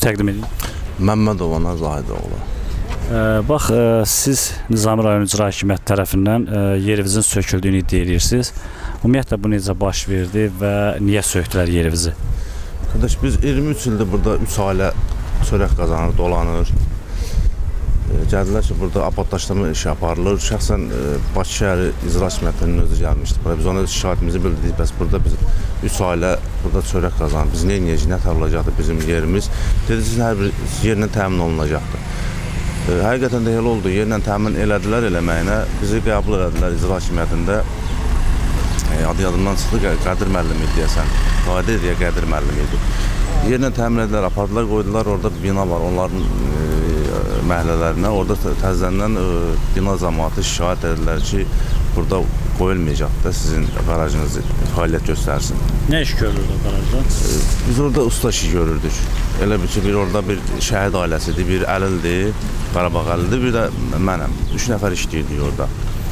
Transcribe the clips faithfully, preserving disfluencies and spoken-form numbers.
təqdim edin. Məmmədova Zahidoğlu. Bax, siz Nizami rayon icra hakimiyyəti tərəfindən yerinizin söküldüyünü iddia edirsiniz. Ümumiyyətlə bu necə baş verdi və niyə söktülər yerinizi? Qardaş, biz iyirmi üç ildir burada üç ailə çörək qazanır, dolanır. Gəldilər ki, burada abadlaşdırma işi aparılır. Şəxsən Bakı şəhəri icra hakimiyyətinin özü gəlmişdi. Biz ona şikayətimizi bildirdik. Bəs burada biz üç ailə burada çörək qazanır. Biz nə edəcəyik, nə tapılacaqdır bizim yerimiz? Dediniz, hər bir yerlə təmin olunacaqdır. Həqiqətən də elə oldu. Yerlə təmin elədilər eləməyinə. Bizi qəbul elədilər icra hakimiyyətində. Adı yadımdan çıxdı, Qədir müəllimi idi deyəsən. Qadir deyə Qədir müəllimi idi. Yerlə təmin edilər, apardılar, qoydular. Orada bir bina var, onların məhəllələrinə. Orada təzədən bina cəmaatı şikayət edirlər ki, burada qoyulmayacaq da sizin qarajınızı fəaliyyət göstərsin. Nə iş görürdü o qarajda? Biz orada usta işi görürdük. Elə bir ki, bir orada bir şəhid ailəsidir, bir Əlildir, Qarabağ Əlildir, bir də mənəm. Üç nəfər işləyirdik orada.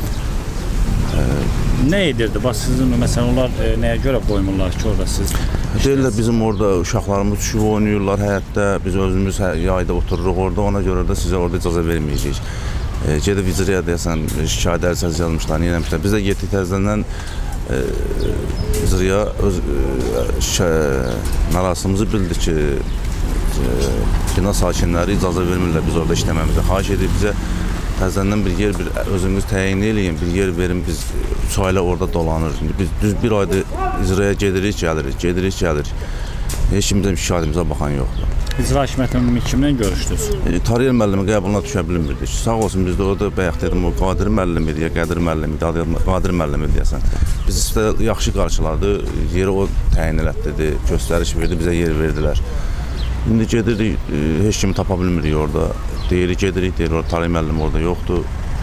Nə edirdi? Bax, sizin məsələn, onlar nəyə görə qoymurlar ki, orada siz? Deyirlər, bizim orada uşaqlarımız düşüb oynayırlar həyətdə, biz özümüz yayda otururuq orada, ona görə də sizə orada icazə verməyəcəyik. Gedib icraya deyəsən, şikayət ərizəsi yazmışlar, niyə eləmişlər. Biz də getdik təzədən icraya öz narazılığımızı bildik ki, bina sakinləri icazə vermirlər biz orada işləməmizə. Xahiş edib bizə təzədən bir yer, bir özünüz təyin eləyin, bir yer verin, biz üç ailə orada dolanır. Biz düz bir ayda icraya gedirik, gəlirik, gedirik, gəlirik. Heç kimdən şikayətimizə baxan yoxdur. İcra hakimiyyətinin kimlə görüşdünüz? Tariyel müəllimi qəbuluna düşə bilmirdik. Sağ olsun, biz də orada bayaq dedim, o Qadir müəllimi idi, Qədir müəllimi idi, Qadir müəllimi deyəsən. Biz də yaxşı qarşıladı, yeri o təyin elətdirdi, göstəriş verdi, bizə yer verdilər. İndi gedirdik, heç kimi tapa bilmirik orada. Deyirik, gedirik, deyir, orada Tariyel müəllimi orada yoxdur.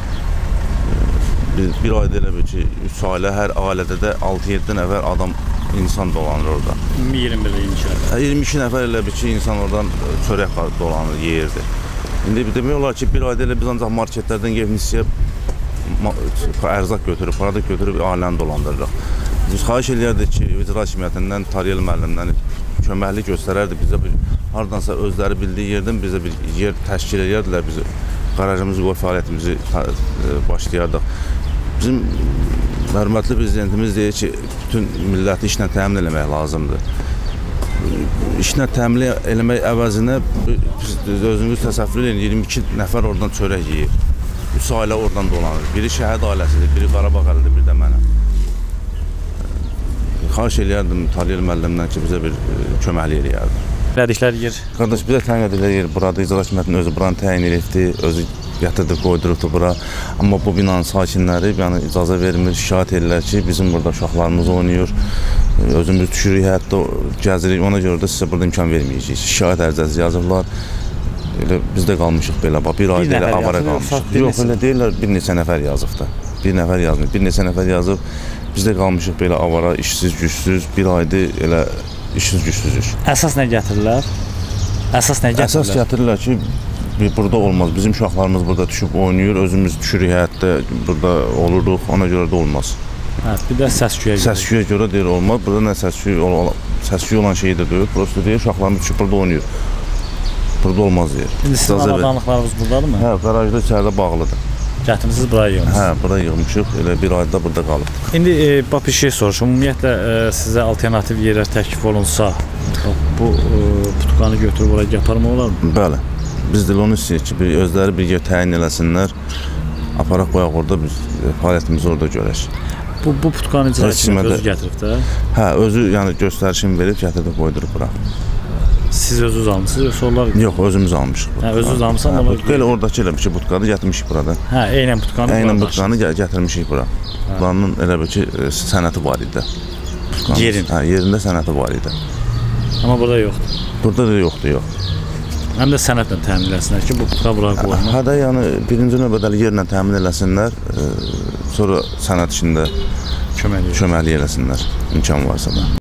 Bir ayda elə bir ki, üç ailə, hər ailədə də altı yeddi nəfər adam, insan dolanır orada. iyirmi bir iyirmi iki nəfər. iyirmi iki nəfər elə bir ki, insan oradan çörək dolanır, yeyirdi. İndi demək olar ki, bir ayda elə biz ancaq marketlərdən yevnisiyə ərzaq götürüb, paradak götürüb ailəni dolandırırıq. Biz xahiş edərdik ki, icra hakimiyyətindən, Tariyel müəllimdən köməklik göstərərdi bizə bir, haradansa özləri bildiyi yerdən bizə bir yer təşkil edərdilər, bizi qarajımızı qoy fəaliyyətimizi başlayardıq. Bizim hörmətli prezidentimiz deyir ki, bütün milləti işlə təmin eləmək lazımdır. İşlə təmin eləmək əvəzinə özünüz təsəvvür edin, iyirmi iki nəfər oradan çörək yeyir. üç ailə oradan dolanır. Biri şəhid ailəsidir, biri Qarabağ Əlidir, bir də mənəm. Xahiş eləyərdim Tariyel müəllimdən ki, bizə bir köməklik eləyərdim. Elədikləri yer? Qardaş, bizə təyin edilən yer burada, icra hakimiyyətinin özü buranı təyin edibdi, özü gətirdi, qoydurubdu bura. Amma bu binanın sakinləri yəni, icazə vermir, şikayət edirlər ki, bizim burada uşaqlarımız oynayır, özümüz düşürük, həyatda gəzirik, ona görə də sizə burada imkan verməyəcəyik. Şikayət ərizəsi yazırlar, elə, biz də qalmışıq belə, bir ayda elə avara qalmışıq. Yox, elə deyirlər, bir neçə nəfər yazıb da, bir nəfər yazmır, bir neçə nəfər yazıb, biz də qalmışıq belə avara, işsiz, gücsüz, bir ayda elə işsiz, gücsüzük. Əsas nə gətirirlər? Əsas nə gətirirlər? Əsas gətirirlər ki, burada olmaz. Bizim uşaqlarımız burada düşüb oynayır, özümüz düşürük həyətdə, burada oluruq, ona görə də olmaz. Hə, bir də səsküyə görə. Səsküyə görə deyir, olmaz. Burada nə səsküyə, səsküyə olan şey də deyil, prosto deyir, uşaqlarımız düşüb burada oynayır. Burada olmaz deyir. İndi sizin avadanlıqlarınız buradadırmı? Hə, qarajda içəridə bağlıdır. Gətirmişsiniz, buraya yığmışsınız? Hə, buraya yığmışıq, elə bir ayda burada qalıb. İndi e, bax bir şey soruşum, ümumiyyətlə e, sizə alternativ yerlər təklif olunsa, bu e, putuqanı götürüb oraya yaparmı olarmı? Bəli. Biz də onu istəyirik ki, bir, özləri bir yer təyin eləsinlər, aparaq qoyaq orada, biz fəaliyyətimizi orada görək. Bu, bu putuqanı icra hakimiyyəti özü gətirib də? Hə, özü yəni göstərişini verib, gətirib qoydurub bura. Siz özünüz almışsınız, yoxsa onlar? Yox, özümüz almışıq. Hə, özünüz almışsınız? Hə, putuqa elə oradakı elə bir ki, putqanı gətirmişik burada. Hə, eynən putqanı? Eynən putqanı gətirmişik bura. Buranın elə bir ki, sənəti var idi. Yerin? Hə, yerində sənəti var idi. Amma burada yoxdur? Burada da yoxdur, yox. Həm də sənətlə təmin eləsinlər ki, bu putuqa bura qoymaq? Hə də, yəni birinci növbədə yerlə təmin eləsinlər, sonra sənət içində köməklik eləsinlər, imkan varsa da.